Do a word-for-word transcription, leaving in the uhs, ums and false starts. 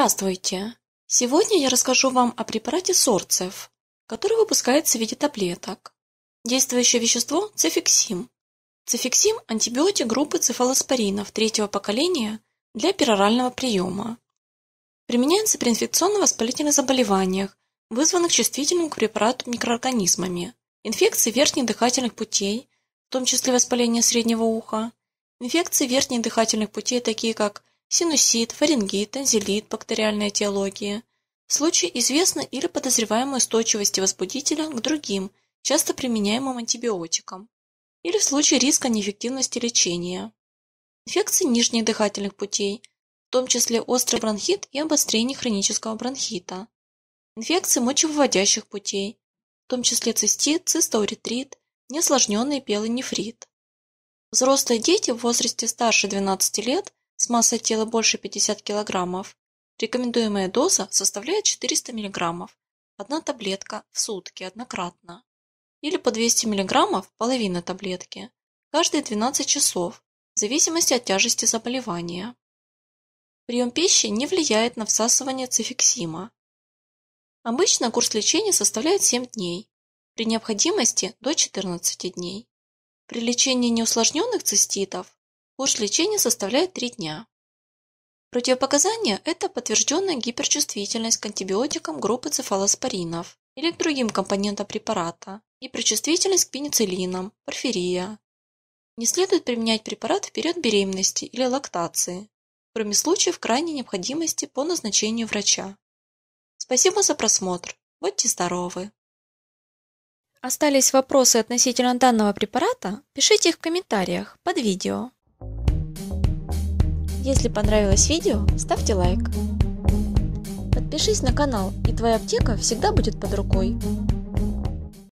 Здравствуйте! Сегодня я расскажу вам о препарате Сорцев, который выпускается в виде таблеток. Действующее вещество– цефиксим. Цефиксим– антибиотик группы цефалоспоринов третьего поколения для перорального приема. Применяется при инфекционно-воспалительных заболеваниях, вызванных чувствительным к препарату микроорганизмами, инфекции верхних дыхательных путей, в том числе воспаление среднего уха, инфекции верхних дыхательных путей, такие как синусит, фарингит, танзилит, бактериальная этиология, в случае известной или подозреваемой устойчивости возбудителя к другим, часто применяемым антибиотикам, или в случае риска неэффективности лечения, инфекции нижних дыхательных путей, в том числе острый бронхит и обострение хронического бронхита, инфекции мочевыводящих путей, в том числе цистит, цистоуретрит, неосложненный белый нефрит. Взрослые дети в возрасте старше двенадцати лет с массой тела больше пятидесяти килограммов, рекомендуемая доза составляет четыреста миллиграммов, одна таблетка в сутки однократно, или по двести миллиграммов, половина таблетки, каждые двенадцать часов, в зависимости от тяжести заболевания. Прием пищи не влияет на всасывание цефиксима. Обычно курс лечения составляет семь дней, при необходимости до четырнадцати дней. При лечении неусложненных циститов курс лечения составляет три дня. Противопоказания – это подтвержденная гиперчувствительность к антибиотикам группы цефалоспоринов или к другим компонентам препарата, гиперчувствительность к пенициллинам, порфирия. Не следует применять препарат в период беременности или лактации, кроме случаев крайней необходимости по назначению врача. Спасибо за просмотр. Будьте здоровы! Остались вопросы относительно данного препарата? Пишите их в комментариях под видео. Если понравилось видео, ставьте лайк. Подпишись на канал, и твоя аптека всегда будет под рукой.